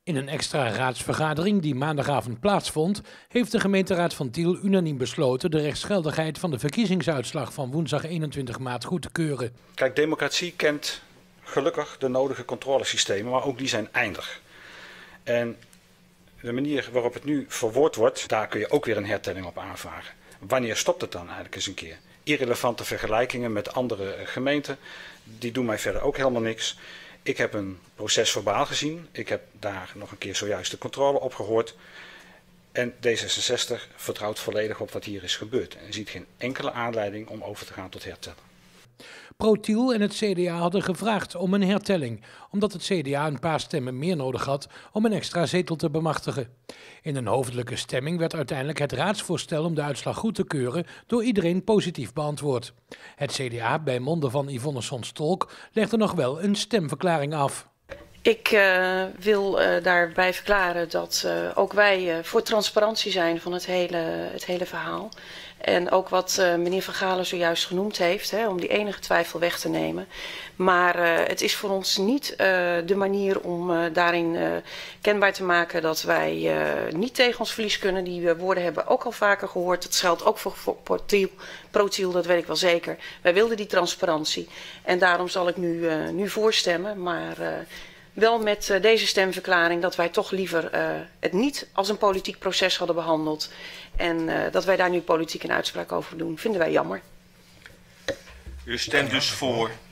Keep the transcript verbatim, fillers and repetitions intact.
In een extra raadsvergadering die maandagavond plaatsvond, heeft de gemeenteraad van Tiel unaniem besloten de rechtsgeldigheid van de verkiezingsuitslag van woensdag eenentwintig maart goed te keuren. Kijk, democratie kent gelukkig de nodige controlesystemen, maar ook die zijn eindig. En de manier waarop het nu verwoord wordt, daar kun je ook weer een hertelling op aanvragen. Wanneer stopt het dan eigenlijk eens een keer? Irrelevante vergelijkingen met andere gemeenten, die doen mij verder ook helemaal niks. Ik heb een proces verbaal gezien. Ik heb daar nog een keer zojuist de controle op gehoord. En D zesenzestig vertrouwt volledig op wat hier is gebeurd. En ziet geen enkele aanleiding om over te gaan tot hertellen. ProTiel en het C D A hadden gevraagd om een hertelling, omdat het C D A een paar stemmen meer nodig had om een extra zetel te bemachtigen. In een hoofdelijke stemming werd uiteindelijk het raadsvoorstel om de uitslag goed te keuren door iedereen positief beantwoord. Het C D A, bij monde van Yvonne Sons-Tolk, legde nog wel een stemverklaring af. Ik uh, wil uh, daarbij verklaren dat uh, ook wij uh, voor transparantie zijn van het hele, het hele verhaal. En ook wat uh, meneer Van Galen zojuist genoemd heeft, hè, om die enige twijfel weg te nemen. Maar uh, het is voor ons niet uh, de manier om uh, daarin uh, kenbaar te maken dat wij uh, niet tegen ons verlies kunnen. Die uh, woorden hebben we ook al vaker gehoord. Dat geldt ook voor, voor ProTiel, ProTiel, dat weet ik wel zeker. Wij wilden die transparantie en daarom zal ik nu, uh, nu voorstemmen. Maar uh, wel met uh, deze stemverklaring dat wij toch liever uh, het niet als een politiek proces hadden behandeld. En uh, dat wij daar nu politiek een uitspraak over doen, vinden wij jammer. U stemt dus voor